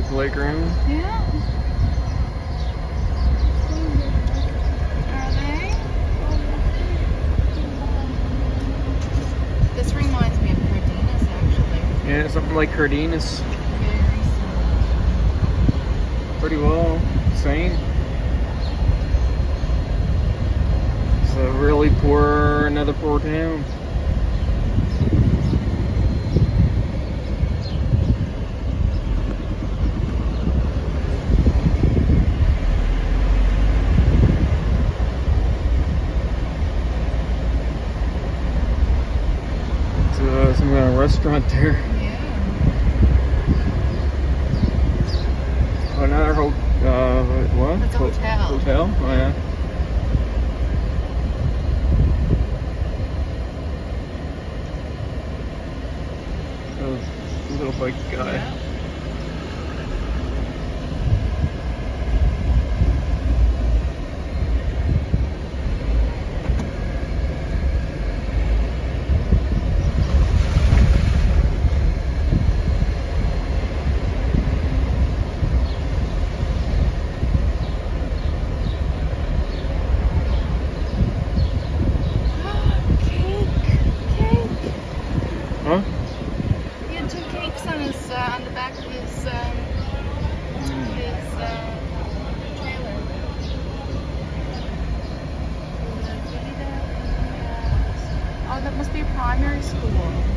playground. Yeah. Are they? This reminds me of Cardenas, actually. Yeah, something like Cardenas. Very similar. Pretty well same. It's a really another poor town. Some kind of restaurant there. Yeah. Oh, another what? It's a hotel. Hotel? Oh, yeah. Oh, little bike guy. Yeah. Huh? He had 2 cakes on the back of his trailer. Oh, that must be a primary school.